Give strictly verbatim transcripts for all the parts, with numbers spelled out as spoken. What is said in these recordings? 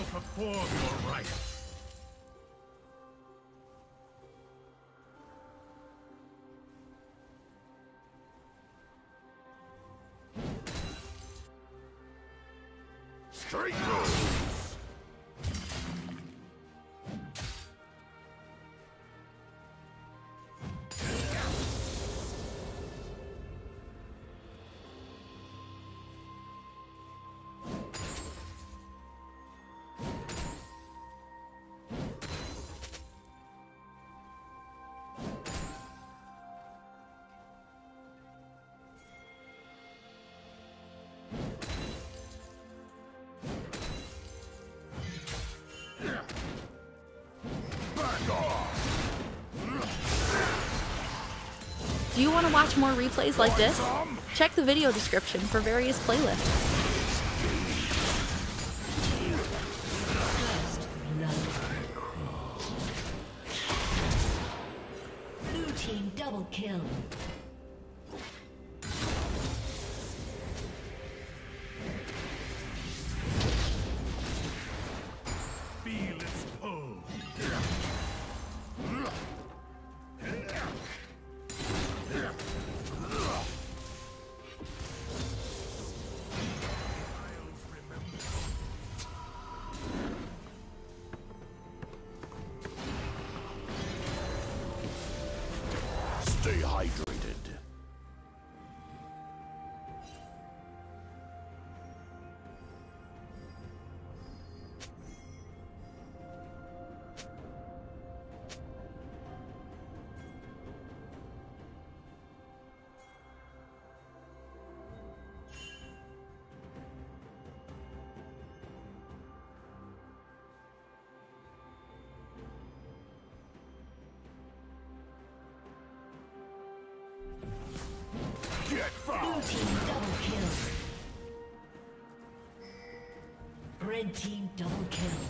Perform your rites. Straight road. Do you want to watch more replays like this? Check the video description for various playlists. Blue team double kill. Feel its pull. Stay hydrated. Get fouled. Blue team double kill. Red team double kill.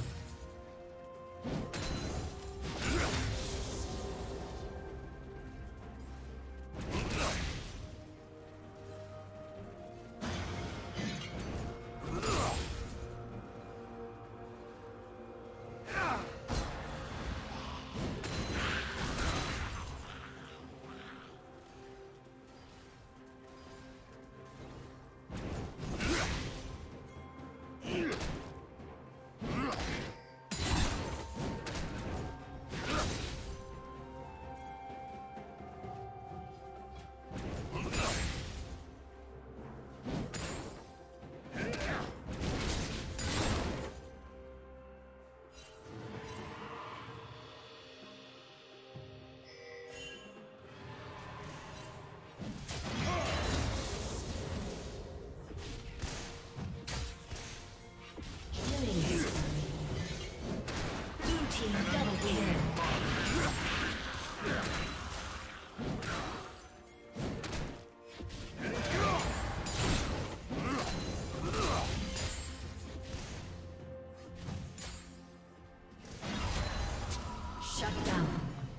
Shut down.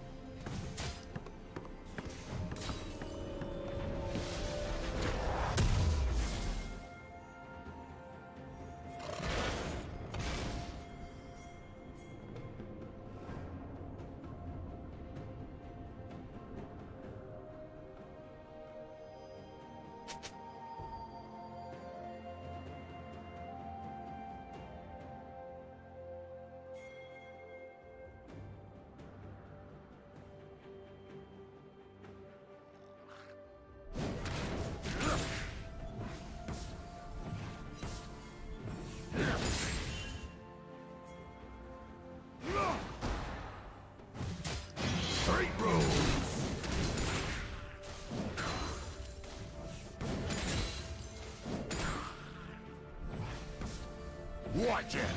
Watch it!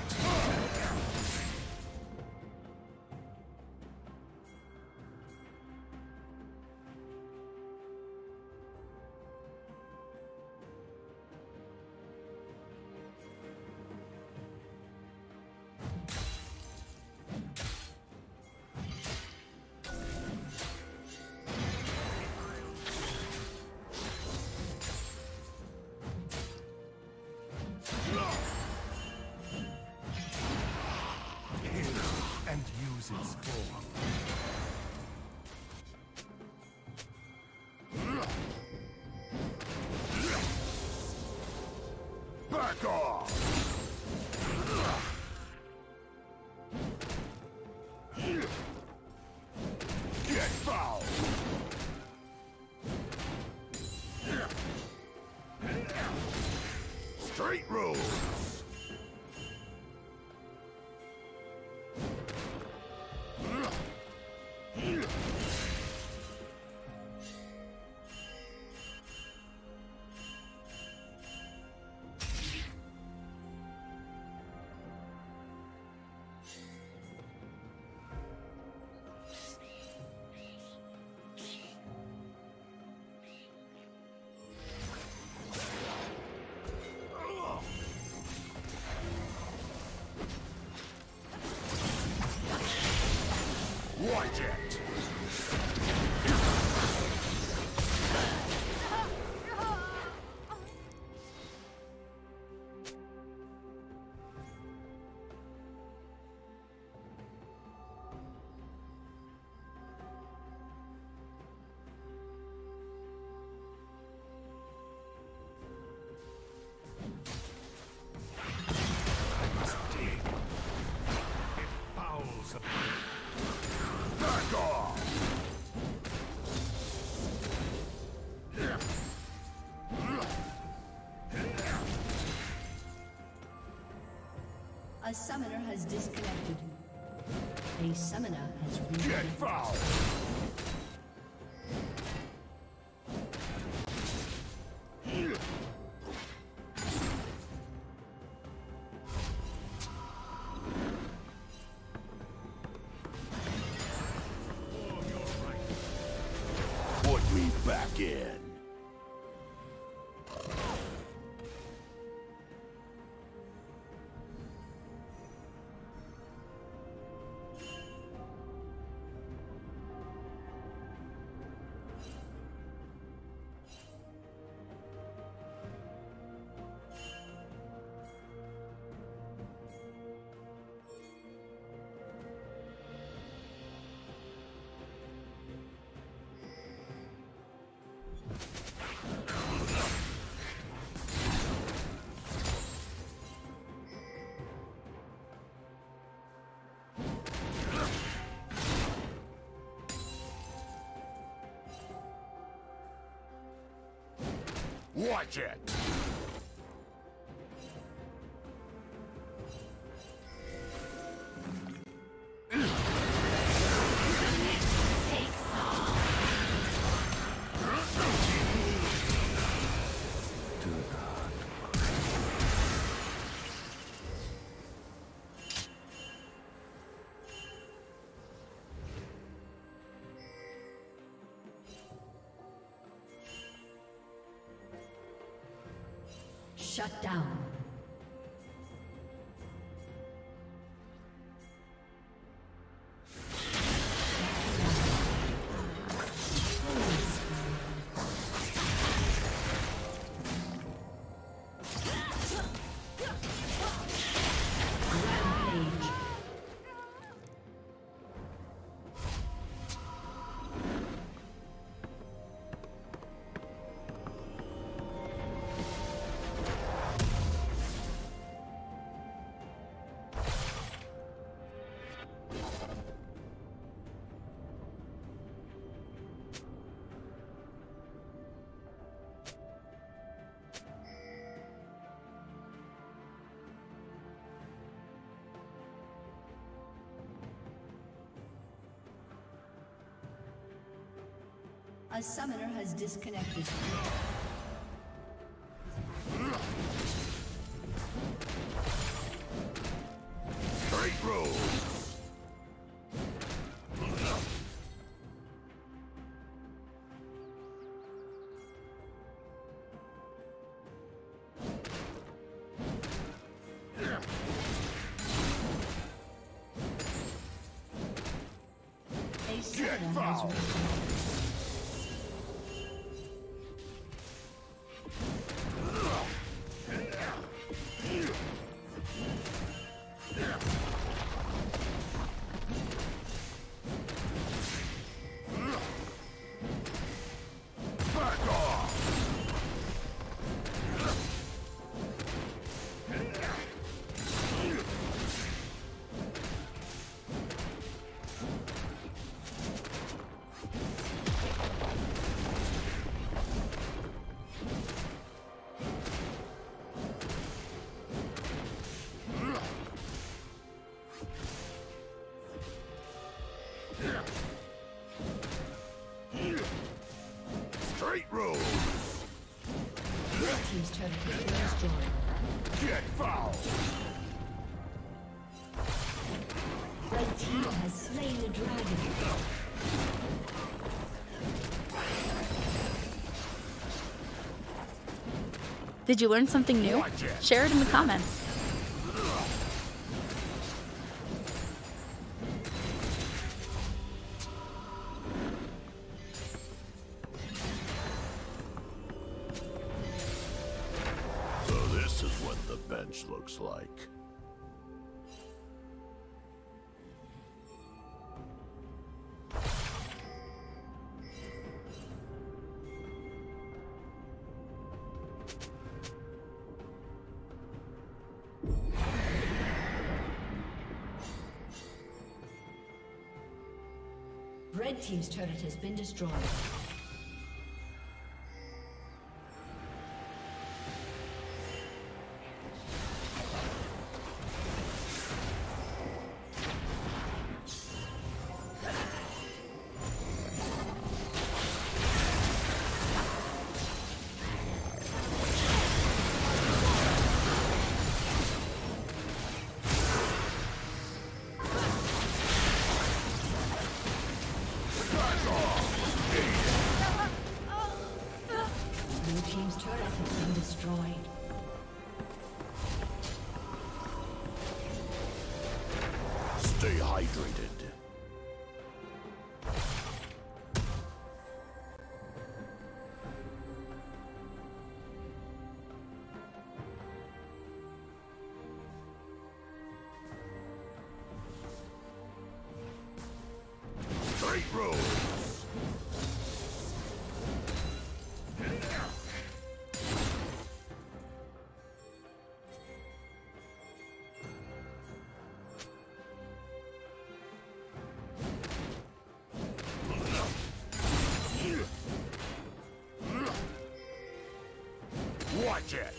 lose its form. Back off! Get foul! Straight rules! Watch it! I must dig. It fouls upon me. Back off! A summoner has disconnected. A summoner has Get reconnected. foul! Put me back in. Watch it! Shut down. A summoner has disconnected. Straight rules! A Get summoner has foul! reconnected. Red team has slain the dragon. Did you learn something new? Share it in the comments. So this is what the bench looks like. Red team's turret has been destroyed. Stay hydrated. Straight road. Watch it!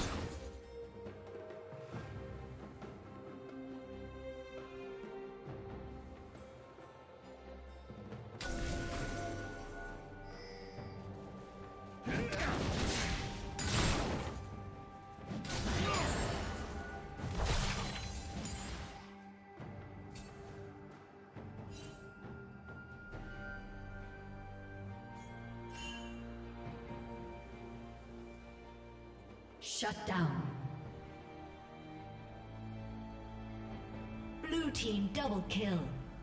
Shut down. Blue team double kill.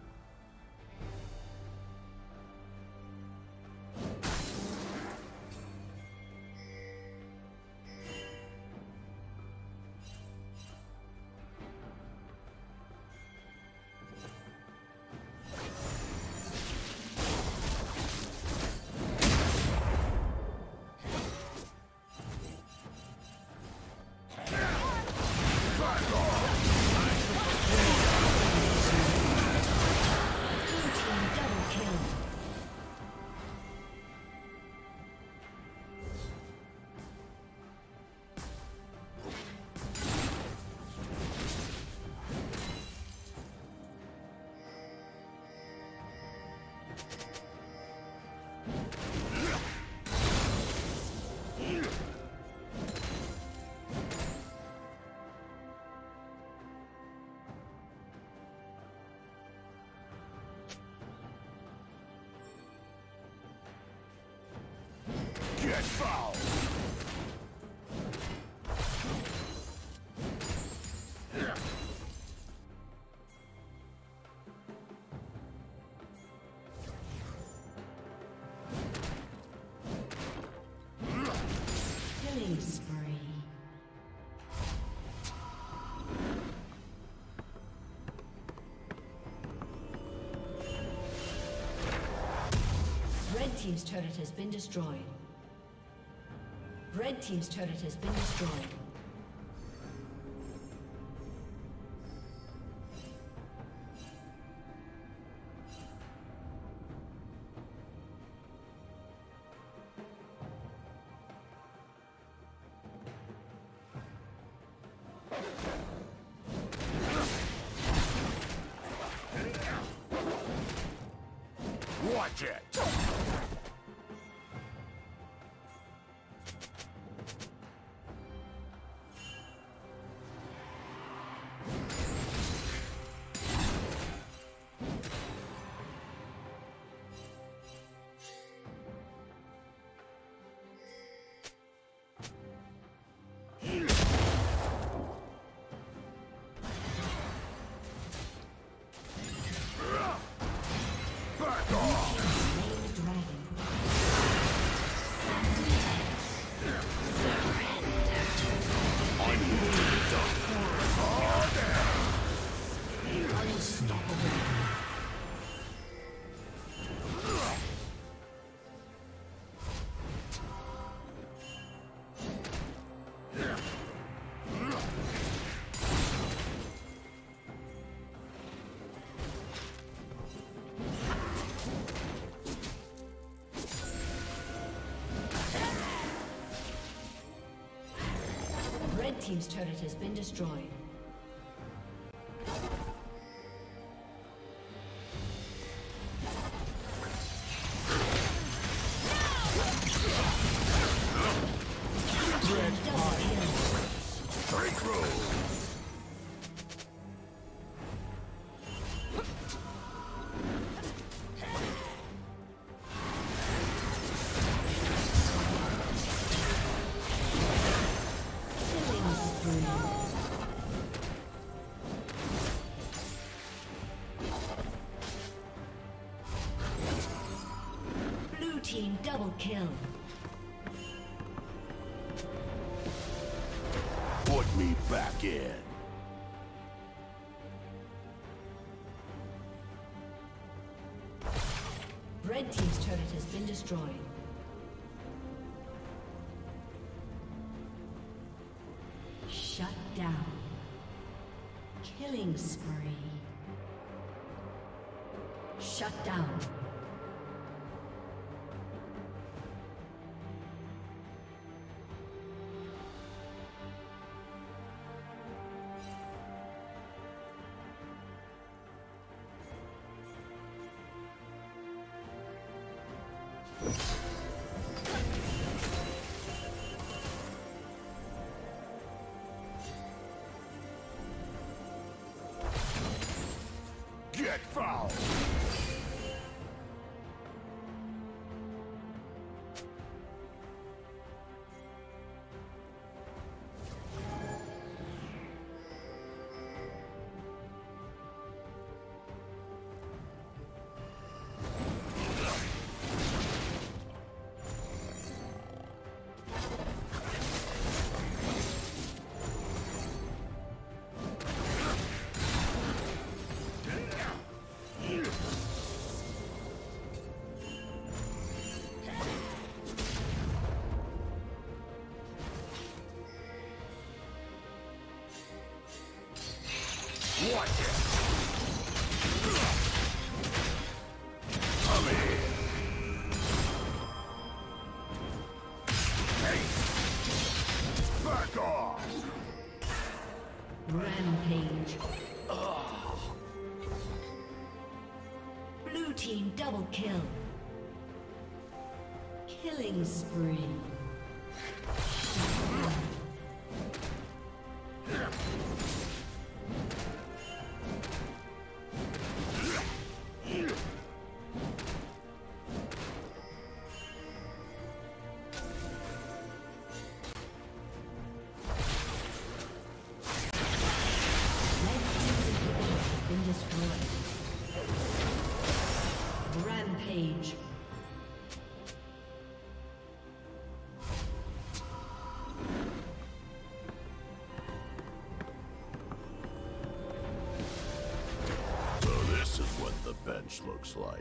Get foul! Killing spree. Red team's turret has been destroyed. Red team's turret has been destroyed. Watch it! team's turret has been destroyed. Team double kill. Put me back in. Red team's turret has been destroyed. Shut down. Killing spree. Shut down. Get foul! Watch it! Come in! Hey! Back off! Rampage. Ugh. Blue team double kill. Killing spree. Rampage. So this is what the bench looks like.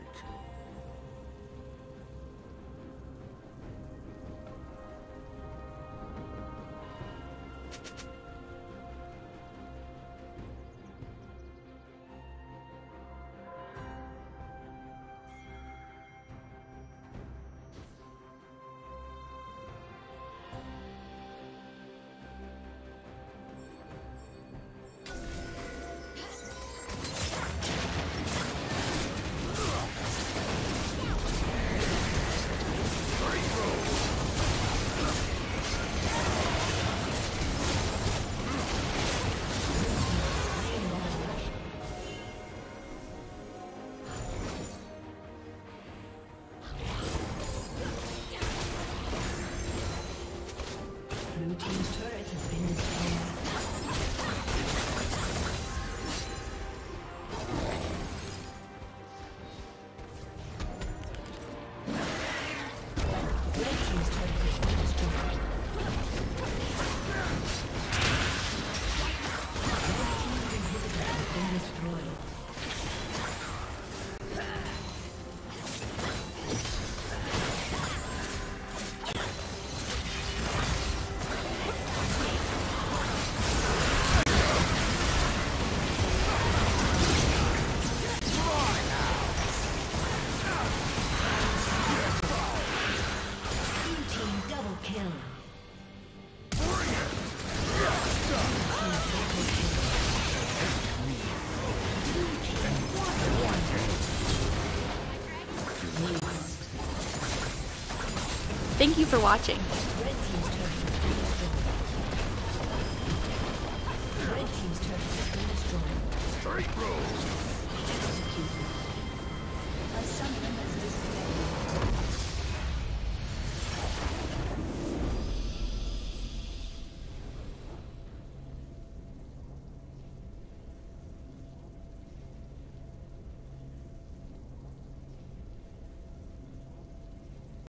Kill. Bring it! Thank you for watching. Red team's turret has been destroyed. Red team's turret has been destroyed. Straight road. Executed.